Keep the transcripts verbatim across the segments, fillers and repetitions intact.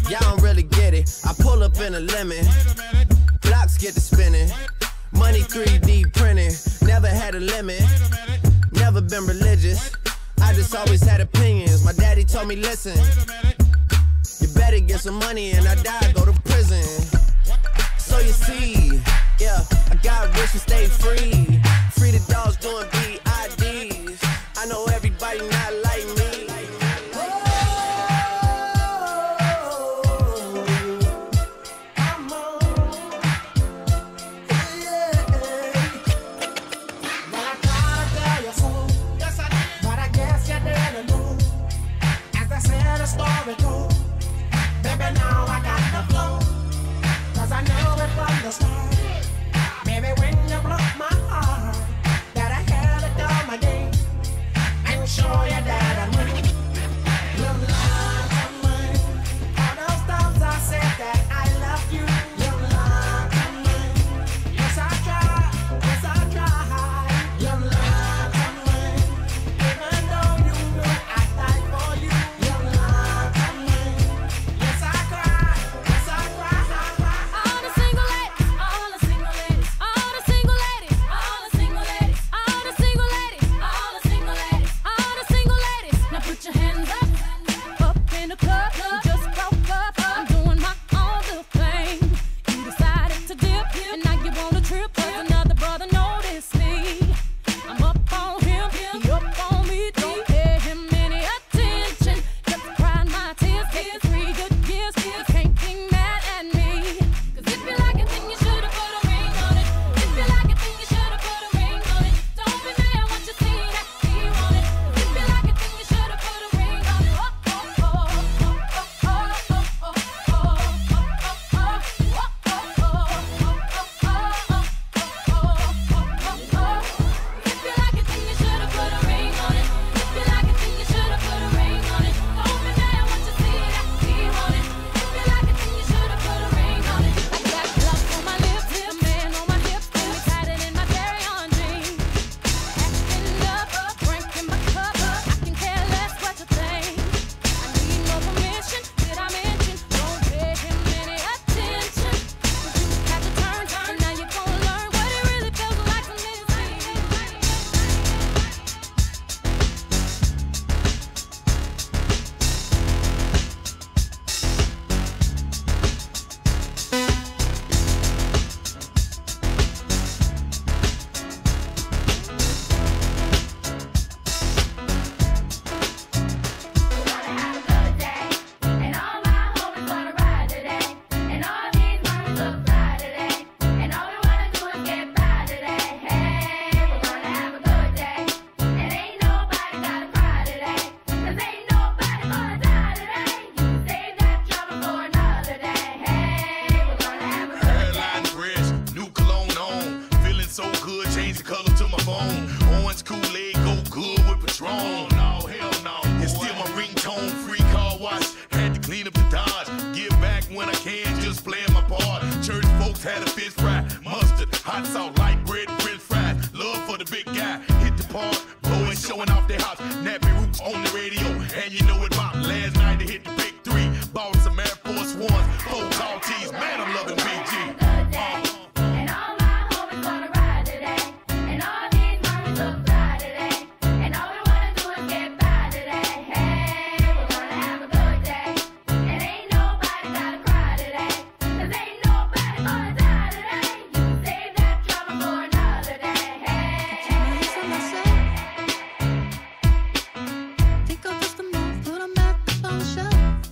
Y'all don't really get it. I pull up in a lemon. Blocks get to spinning. Money three D printing. Never had a limit. Never been religious. I just always had opinions. My daddy told me, listen, you better get some money and I die, go to prison. So you see, yeah, I got rich and stayed free. Free the dogs doing B I Ds. I know everybody not like me. Baby, now I got the flow, 'cause I know it from the start. Baby, when you broke my heart, that I had to do my game and show you that I win. You lied to me. All those times I said that I love you, you lied to me. Yes, I tried, yes, I tried. You lied to me. Even though you knew I died for you, you lied to me. Yes, I cried, yes, I cried. All the single ladies, all the single ladies, all the single ladies, all the single ladies, all the single ladies, all the single ladies, all the single ladies. Now put your hands up, up in the club. You just broke up. I'm doing my own little thing. You decided to dip, and now you want a trip 'cause another brother noticed me. I'm up on him, he up on me. Don't pay him any attention. Just crying my tears, getting three good years. You can't be mad at me. 'Cause if you like it, then you should've put a ring on it. If you like it, then you should've put a ring on it. Don't be mad what you see that he want it. If you like it, then you should've put a ring on it. Oh, oh, oh, oh, oh, oh, oh, oh, oh, oh, oh, oh, If you like it, then you should've put a ring on it. If you like it, then you should've put a ring on it. Don't be mad what you see that he want it. If you like it, then you should've put a ring on it. I got love on my lips, a man on my hips, and we tied it in my very own jeans. Acting up, drinking my cup up. I can care less what you think. I need no permission. Did I mention? Don't pay him any attention. 'Cause you had to turn, turn. Now you're gonna learn what it really feels like to miss me. And all my homies wanna ride today. And all these mamas look fly today. And all we wanna do is get by today. Hey, we're gonna have a good day. And ain't nobody gotta cry today. 'Cause ain't nobody gonna die today. You can save that trouble for another day. Hey, we're gonna have a good day. Hairline fresh, new cologne on. Feeling so good, change the color to my phone. Orange Kool-Aid go good with Patron. No, hell no. It's still my ringtone, free car wash. Had to clean up the Dodge. Give back when I can, just playing my part. Church folks had a fish fry, mustard, hot sauce, light bread, french fries. Love for the big guy, hit the park, blowing, showing off their house. Nappy Roots on the radio, and you know it pop. Last night they hit the big three, bought some Air Force Ones, four tall tees. Man, I'm loving B G. And all my homies wanna ride today. And all these mamas look fly today. And all we wanna do is get by today. Hey, we're gonna have a good day. And ain't nobody gotta cry today. 'Cause ain't nobody gonna die today. You can save that trouble for another day. Hey. Think I'll just a move, but I'm at the phone shop.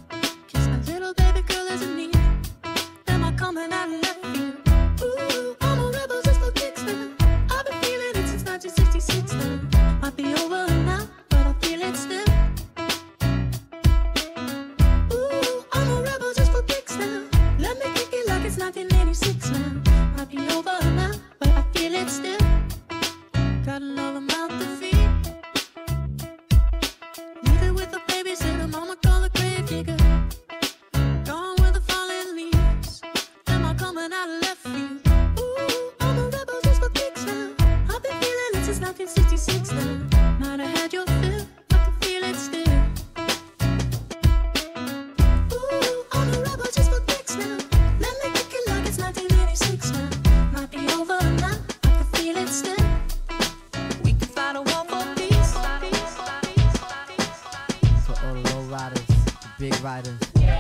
riders.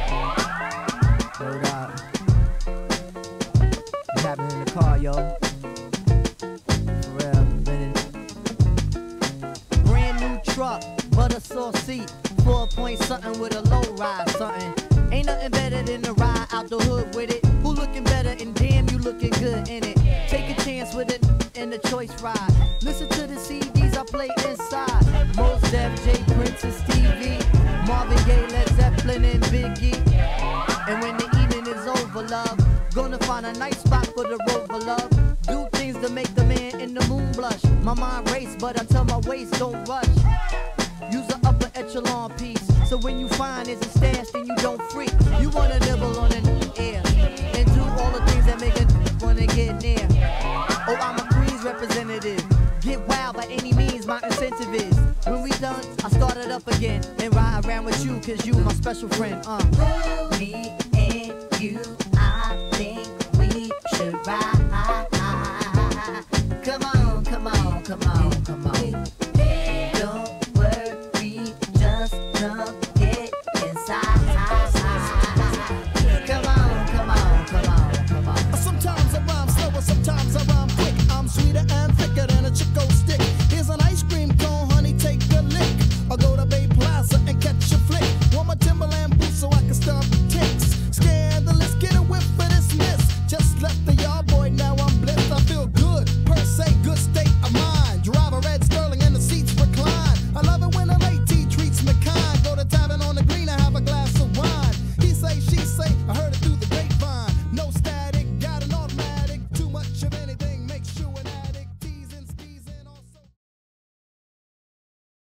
Hold up. What's happening in the car, yo? For real, minute. Brand new truck, butter sauce seat, four point something with a low ride something. Ain't nothing better than to ride out the hood with it. Who looking better and damn you looking good in it. Take a chance with it in the choice ride. Listen to the C Ds I play inside. Mos Def, J Prince and Stevie, Marvin Gaye, Led Zeppelin and Biggie. And when the evening is over, love, gonna find a nice spot for the rover, love. Do things to make the man in the moon blush. My mind race, but I tell my waist don't rush. Use an upper echelon piece, so when you find it's a stash, then you don't freak. You wanna nibble on an air and do all the things that make a wanna get near. Oh, I'm a Queens representative. Get wild by any means, my incentive is. When we done, I start it up again and ride around with you, cause you my special friend. Uh. Me and you, I think we should ride. Come on, come on, come on, come on.